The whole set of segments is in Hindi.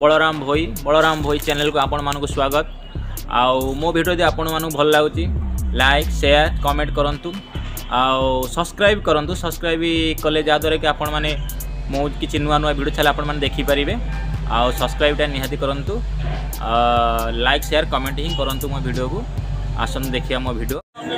बलराम भोई चैनल को आपण मानक स्वागत। आउ मो वीडियो दे आपण मानक भल लागुची लाइक शेयर कमेंट करंतु आउ सब्सक्राइब करंतु। सब्सक्राइब कले जहाँद्वारा कि आपण माने मो किछि नुआ नुआ वीडियो छाले आपण माने देखि परिबे। आउ सब्सक्राइब टा निहाती करंतु लाइक शेयर कमेंट ही करंतु मो वीडियो को। आसन देखिया मो वीडियो।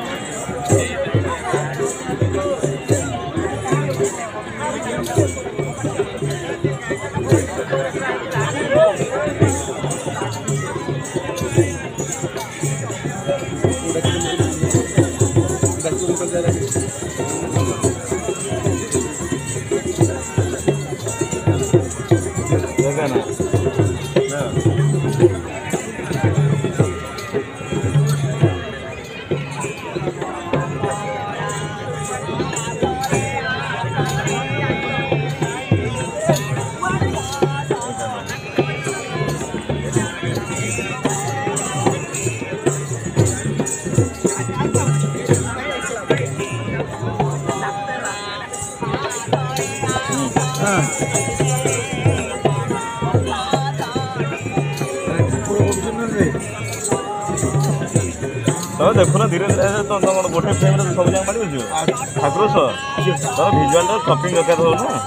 तो देखो ना धीरे धीरे तो तुम गोटे फ्रेम सब जगह मारि ठाकुर तो भिजुआल शॉपिंग दरकार हो ना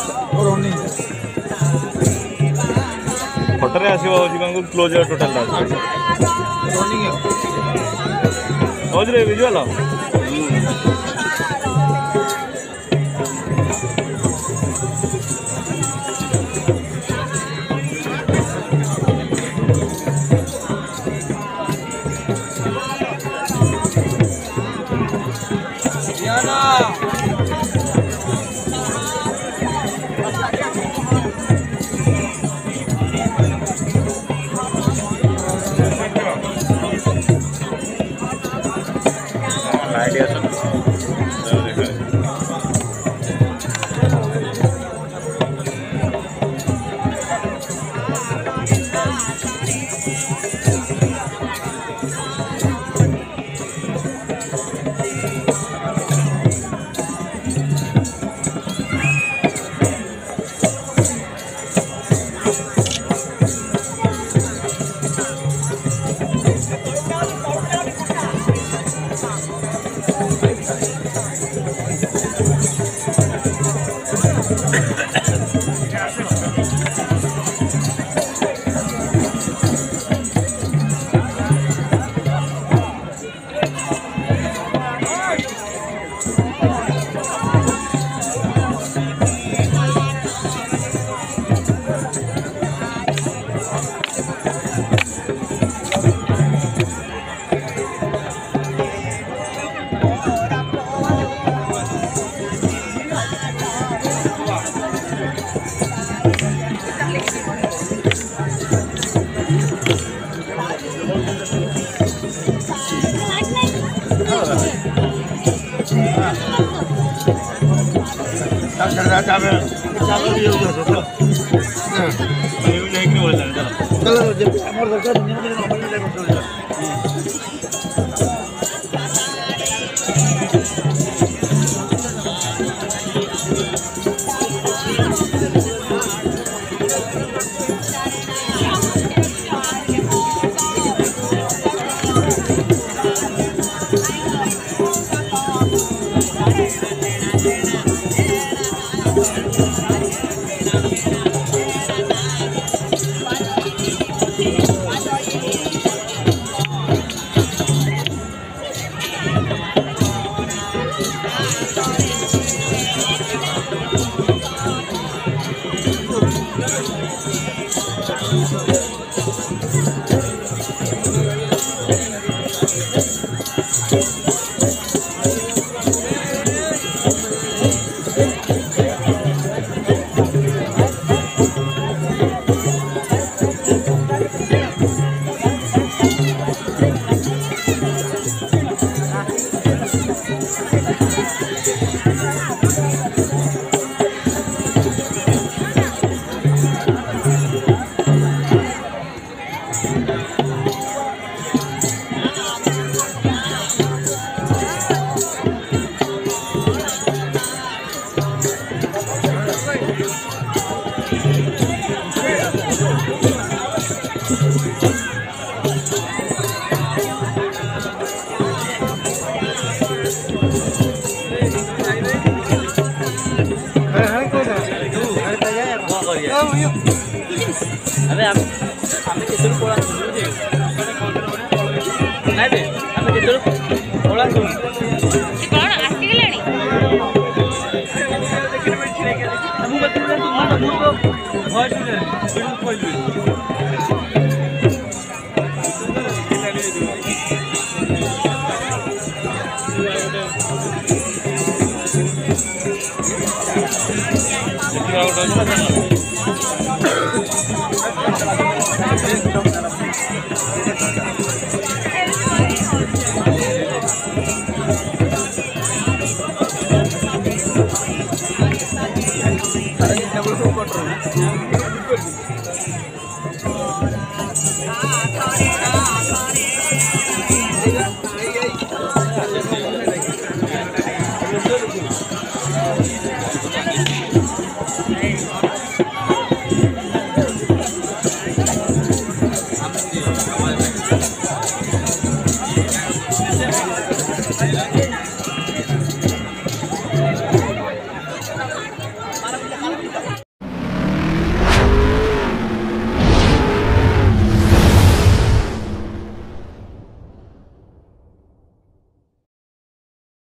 फोटो आसो क्लोज टोटाल रे भिजुआल कौन आसिगलानी ଦେଖିବା ଗୋଟେ